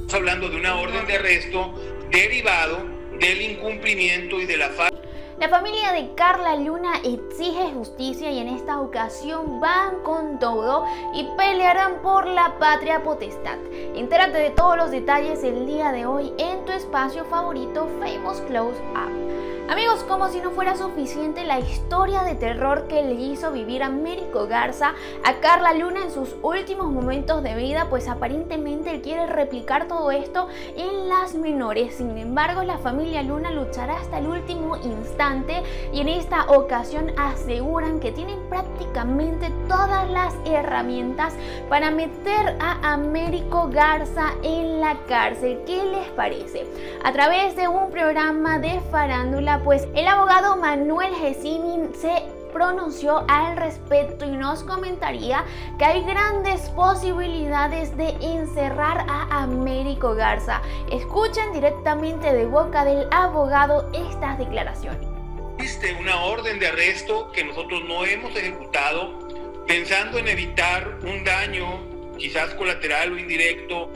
Estamos hablando de una orden de arresto derivado del incumplimiento y de la falta. La familia de Carla Luna exige justicia y en esta ocasión van con todo y pelearán por la patria potestad. Entérate de todos los detalles el día de hoy en tu espacio favorito Famous Close Up. Amigos, como si no fuera suficiente la historia de terror que le hizo vivir Américo Garza a Carla Luna en sus últimos momentos de vida, pues aparentemente él quiere replicar todo esto en las menores. Sin embargo, la familia Luna luchará hasta el último instante y en esta ocasión aseguran que tienen prácticamente todas las herramientas para meter a Américo Garza en la cárcel. ¿Qué les parece? A través de un programa de farándula, pues el abogado Manuel Gesini se pronunció al respecto y nos comentaría que hay grandes posibilidades de encerrar a Américo Garza. Escuchen directamente de boca del abogado estas declaraciones. Existe una orden de arresto que nosotros no hemos ejecutado pensando en evitar un daño quizás colateral o indirecto.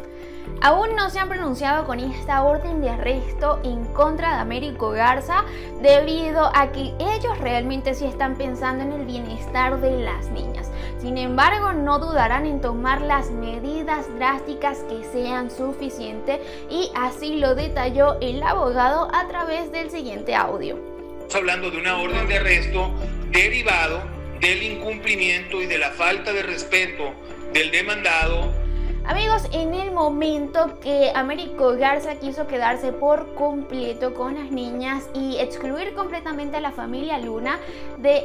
Aún no se han pronunciado con esta orden de arresto en contra de Américo Garza debido a que ellos realmente sí están pensando en el bienestar de las niñas. Sin embargo, no dudarán en tomar las medidas drásticas que sean suficientes y así lo detalló el abogado a través del siguiente audio. Estamos hablando de una orden de arresto derivado del incumplimiento y de la falta de respeto del demandado. Amigos, en el momento que Américo Garza quiso quedarse por completo con las niñas y excluir completamente a la familia Luna de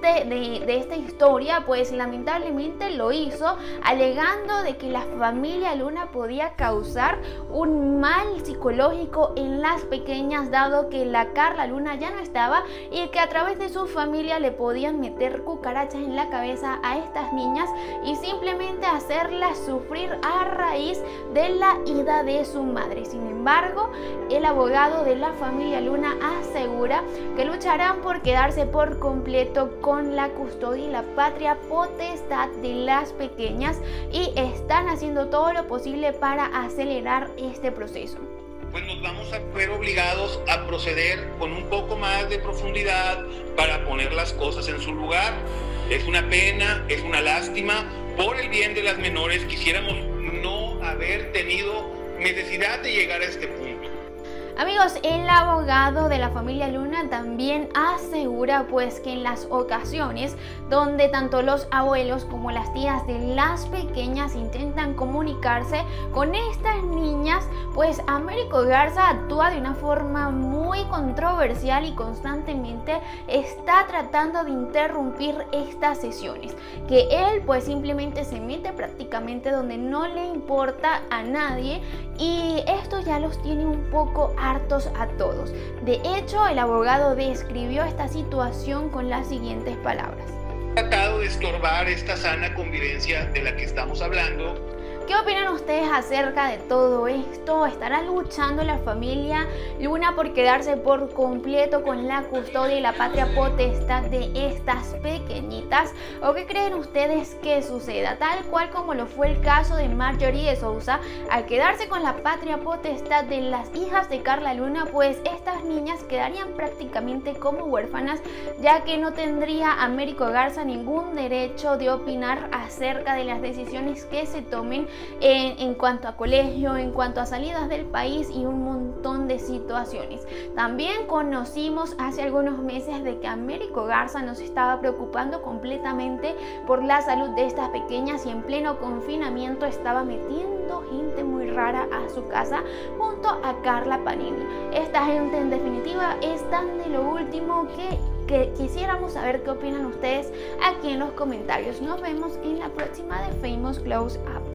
esta historia, pues lamentablemente lo hizo alegando de que la familia Luna podía causar un mal psicológico en las pequeñas, dado que la Carla Luna ya no estaba y que a través de su familia le podían meter cucarachas en la cabeza a estas niñas y simplemente hacerlas sufrir a raíz de la ida de su madre. Sin embargo, el abogado de la familia Luna asegura que lucharán por quedarse por completo con la custodia y la patria potestad de las pequeñas y están haciendo todo lo posible para acelerar este proceso. Pues nos vamos a ver obligados a proceder con un poco más de profundidad para poner las cosas en su lugar. Es una pena, es una lástima. Por el bien de las menores quisiéramos no haber tenido necesidad de llegar a este punto. Amigos, el abogado de la familia Luna también asegura pues que en las ocasiones donde tanto los abuelos como las tías de las pequeñas intentan comunicarse con estas niñas, pues Américo Garza actúa de una forma muy controversial y constantemente está tratando de interrumpir estas sesiones, que él pues simplemente se mete prácticamente donde no le importa a nadie y esto ya los tiene un poco hartos a todos. De hecho, el abogado describió esta situación con las siguientes palabras. He tratado de estorbar esta sana convivencia de la que estamos hablando. ¿Qué opinan ustedes acerca de todo esto? ¿Estará luchando la familia Luna por quedarse por completo con la custodia y la patria potestad de estas pequeñitas? ¿O qué creen ustedes que suceda? Tal cual como lo fue el caso de Marjorie de Sousa, al quedarse con la patria potestad de las hijas de Carla Luna, pues estas niñas quedarían prácticamente como huérfanas, ya que no tendría Américo Garza ningún derecho de opinar acerca de las decisiones que se tomen en cuanto a colegio, en cuanto a salidas del país y un montón de situaciones. También conocimos hace algunos meses de que Américo Garza nos estaba preocupando completamente por la salud de estas pequeñas y en pleno confinamiento estaba metiendo gente muy rara a su casa junto a Carla Panini. Esta gente en definitiva es tan de lo último que quisiéramos saber qué opinan ustedes aquí en los comentarios. Nos vemos en la próxima de Famous Close Up.